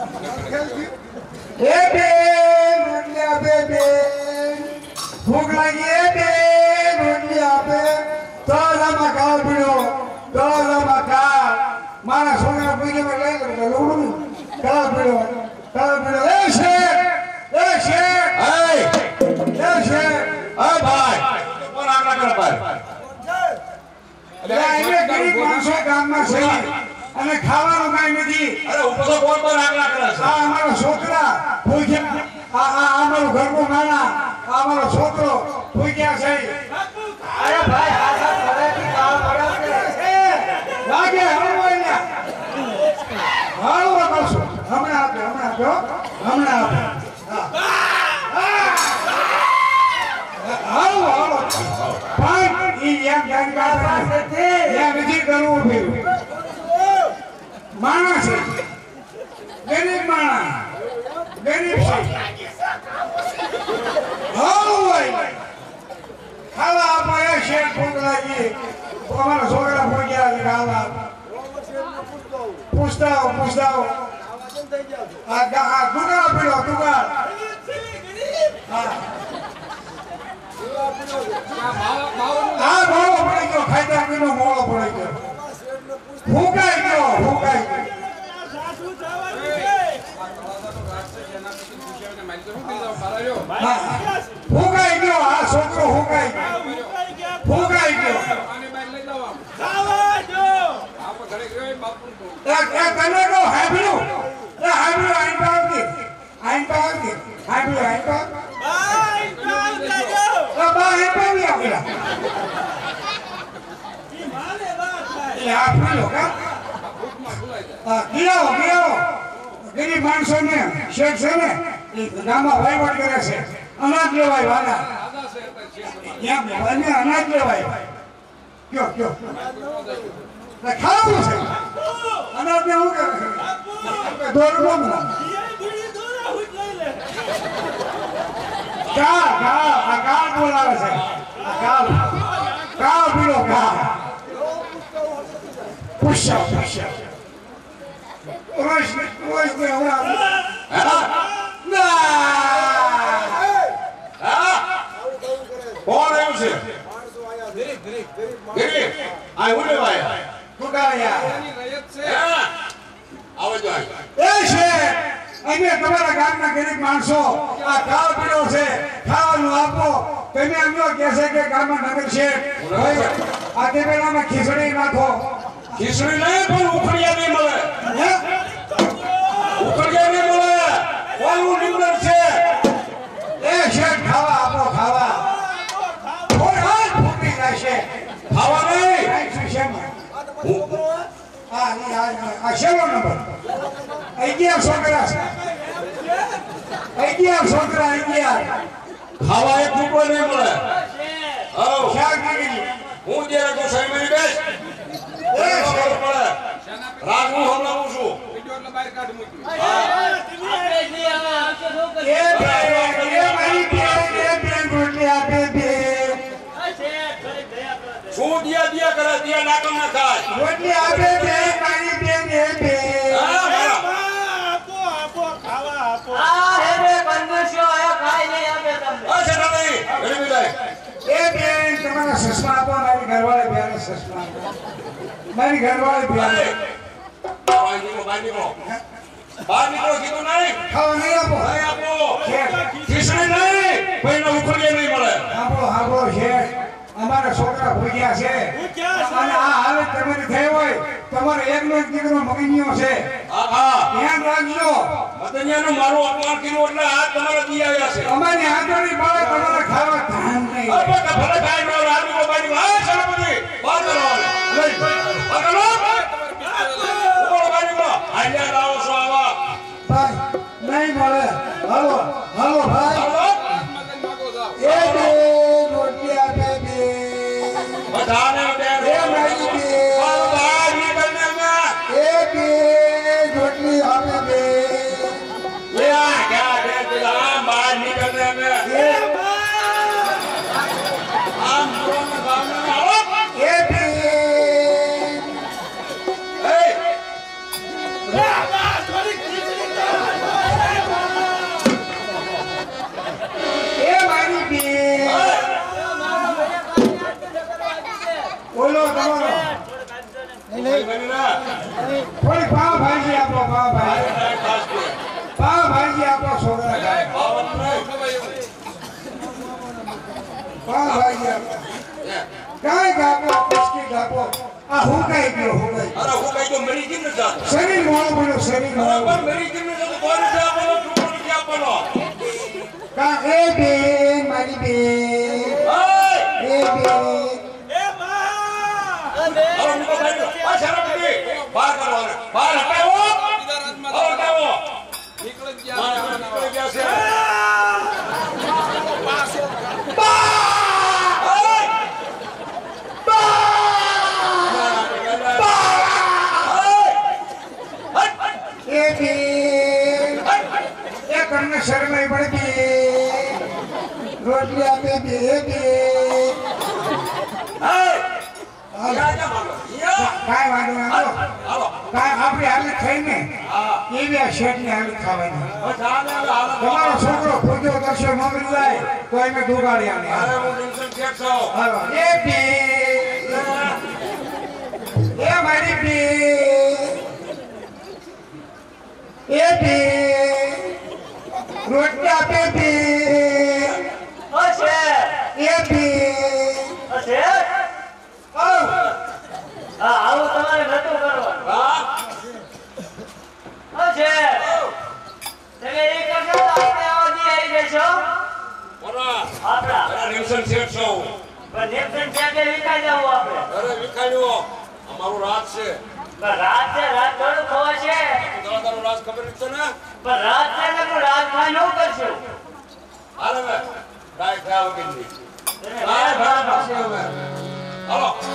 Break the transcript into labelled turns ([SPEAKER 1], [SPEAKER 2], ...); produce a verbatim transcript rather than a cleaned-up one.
[SPEAKER 1] એ બે રોટલી આપે બે ભૂખ લાગી એ બે રોટલી આપે તળામાં કાળ પીડો તળામાં કાળ મારા છોકરા પૂજે માં લઈ લો લોડું કાળ પીડો કાળ પીડો એ શેઠ એ શેઠ
[SPEAKER 2] હાય
[SPEAKER 1] એ શેઠ
[SPEAKER 2] હા ભાઈ કોણ આગળ કર ભાઈ
[SPEAKER 1] અરે એને ગરીબ માણસો ગામમાં છે અને ખાવાનું કાઈ નથી
[SPEAKER 2] અરે ઉપસો કોણ પર આગળ કરે છે
[SPEAKER 1] આ અમારો છોકરા ભૂખ્યા આ આ અમારું ઘરનું નાના આ અમારો છોકરો ભૂખ્યા છે
[SPEAKER 3] અરે ભાઈ આ સા ફરેથી કામ પડે છે
[SPEAKER 1] લાગે હળવાઈ હળવા કરશો હમણાં આપે હમણાં આપ્યો હમણાં આપે હળવો હળવો પણ ઈ એમ જાણકાર નથી એમ નથી કરવું ભેરું માણસ છે ગરીબ માણસ ગરીબ છે હળવાઈ ખાવા આપો એ શેઠ ભૂખ લાગી અમારા છોકરા ભૂખ્યા છે ખાવા પૂછતા હો પૂછતા હો આ આ દુકાળ પીડો દુકાળ હા હા મોળો પડી ગયો ખાઈતા પીનો મોળો પડી ગયો ફૂંકાઈ ગયો ફૂંકાઈ ગયો ફૂંકાઈ ગયો આ છોકરો ફૂંકાઈ ગયો ફૂંકાઈ ગયો તને કહો હાંભળ્યું એ હાંભળ્યું આઈન પાવતી આઈન પાવતી હાંભળ્યું આઈન પાવ બા આઈન પાવી આપણા એ આપણી કા હા ગિયાઓ ગિયાઓ ગરીબ માણસોને શેઠ છે ને એ ગામમાં વહીવટ કરે છે અનાજ લેવાય વાલા એમ અને અનાજ લેવાય કયો કયો ખાવું છે અનાજ ને શું કરે દોરડો કા કા આ કા બોલાવે છે આ કા કા પીડો કા પુષ્યા પુષ્યા રોજ રોજ ને હમણાં
[SPEAKER 2] કોણ આવ્યું છે
[SPEAKER 3] ગરીબ ગરીબ
[SPEAKER 2] ગરીબ આ હું લેવાય
[SPEAKER 1] કુકાયા
[SPEAKER 2] આવો જો
[SPEAKER 1] એ છે અમે તમારા ગામના ગરીબ માણસો આ ખાવ પીડો છે ખાવાનું આપો તમે એમ જો કહેશે કે ગામમાં નગર છે આ તે પેલામાં ખીચડી નાખો
[SPEAKER 2] ખીચડી નહીં પણ ઉખડિયા નહીં મળે
[SPEAKER 1] હે
[SPEAKER 2] ઉખડિયા નહીં મળે ઓલું લીમડર છે
[SPEAKER 1] એ શેઠ ખાવા આપો ખાવા કોઈ હાલ ફૂટી જશે
[SPEAKER 2] ખાવા નહીં
[SPEAKER 1] આઈ શેમાં હા ઈ આ આ શેનો નંબર અગિયાર છોકરા છે અગિયાર છોકરા અગિયાર
[SPEAKER 2] ખાવા એક રૂપિયો નહીં મળે આવ
[SPEAKER 1] શાક નાખી
[SPEAKER 2] હું જે રાખો સાઈ મારી બેસ એ શેર મળે રાગ હું હમણાં છું વિડિયો એટલે બહાર કાઢ મૂકી
[SPEAKER 1] એ એ મારી બે બે બે રોટલી આપે બે
[SPEAKER 2] શું દિયા દિયા કરે દિયા નાકમ ના ખાય
[SPEAKER 1] રોટલી આપે બે મારી બે બે બે
[SPEAKER 3] આપો આપો ખાવા આપો આ હે રે બંદશો આયા ખાઈ નહીં આપે તમને
[SPEAKER 2] આ છે નહીં ગરીબ જાય
[SPEAKER 1] એ બે તમારા સસમા આપો મારી ઘરવાળી બેને સસમા આપો મારી ઘરવાળી બેને
[SPEAKER 2] બહાર નીકળો બહાર નીકળો બહાર નીકળો કીધું નહીં
[SPEAKER 1] ખાવા નહીં આપો
[SPEAKER 2] નહીં આપો
[SPEAKER 1] શેઠ
[SPEAKER 2] ખીચડી નહીં કોઈને ઉખડીએ નહીં મળે
[SPEAKER 1] આપો આપો શેઠ અમારા છોકરા ભૂખ્યા છે અને આ હાલત તમારી થઈ હોય તમારો એકનો એક દીકરો મગનીયો છે
[SPEAKER 2] હા હા
[SPEAKER 1] ધ્યાન રાખજો
[SPEAKER 2] મદનિયાનું મારું અપમાન કર્યું એટલે આ તમારા દી આવ્યા છે
[SPEAKER 1] અમારી હાથોની બાળક તમારે ખાવા ધાન નહીં
[SPEAKER 2] અરે કે ભલે ખાઈ નો આદમી કો બાજી આ સલામતી બહાર કરવાનો લઈ બહાર કરો ઉપર બાજી કો આલ્યા લાવો છો આવા
[SPEAKER 1] ભાઈ નહીં મળે હાલો હાલો ભાઈ
[SPEAKER 2] હાલો
[SPEAKER 1] એ બે રોટલી આપે બે
[SPEAKER 2] બધાને બે
[SPEAKER 1] એ મારી બે
[SPEAKER 2] બહાર નીકળને મેં
[SPEAKER 1] એ બે રોટલી આપે બે
[SPEAKER 2] લે આ ક્યાં દે દિલા બહાર નીકળને મેં
[SPEAKER 1] એ
[SPEAKER 2] આમ જોને ગામને આવો
[SPEAKER 1] એ બે
[SPEAKER 2] કરી ને
[SPEAKER 1] થોડી પાવ ભાજી આપો પાવ ભાજી
[SPEAKER 2] ભાઈ ખાસ કે
[SPEAKER 1] પાવ ભાજી આપો છોકરા ખાય
[SPEAKER 2] પાવન નહીં
[SPEAKER 1] પાવ ભાજી આપો કાંઈ આપો બિસ્કિટ આપો આ હું કઈ ગયો હું કઈ
[SPEAKER 2] અરે હું કઈ તો મરી ગઈ ને જાત
[SPEAKER 1] શરીર મોળું બોલો શરીર મોળું
[SPEAKER 2] બરાબર મરી ગઈ ને તો કોણ છે આપવાનો ટુકડો કે આપવાનો
[SPEAKER 1] કા એ બેન મારી બેન
[SPEAKER 2] ભાઈ
[SPEAKER 1] એ બેન
[SPEAKER 3] એ માં
[SPEAKER 2] અરે હું તો ભાઈ આ શરમથી બહાર કરવાને બહાર હટાવો બહાર હટાવો નીકળી ગયા નીકળી ગયા છે
[SPEAKER 1] એ બેન એ કમને શરમાઈ પડી રોટલી આપે બે બે કાંઈ વાંધો ના હાલો કાંઈ આપણે હાલી ખાઈને એવી આ શેઠની હાલી ખાવાની તમારો છોકરો ખોજો કરશે ન મળી જાય તો એમે દુગાડી આને હાલો એ બે એ મારી બે એ બે રોટલી આપે બે
[SPEAKER 3] હશે
[SPEAKER 1] એ બે
[SPEAKER 3] હશે
[SPEAKER 1] આવ
[SPEAKER 3] હા આવું તમારે નતું કરવાનું હશે તમે એ કરશો તો આપણે આવજી આવી જશો આપણા પણ નેપસન ક્યાં વિખાઈ જવું આપણે
[SPEAKER 2] અમારું રાત છે
[SPEAKER 3] પણ રાત છે રાત થોડું ખવાશે
[SPEAKER 2] તારું રાત ખબર છે ને
[SPEAKER 3] પણ રાત છે ને પણ રાત ખાઈ નું કરશું
[SPEAKER 2] હાલે કાંઈ ખાવ કે નહીં
[SPEAKER 3] તમે મેળ ખાવા
[SPEAKER 2] હાલો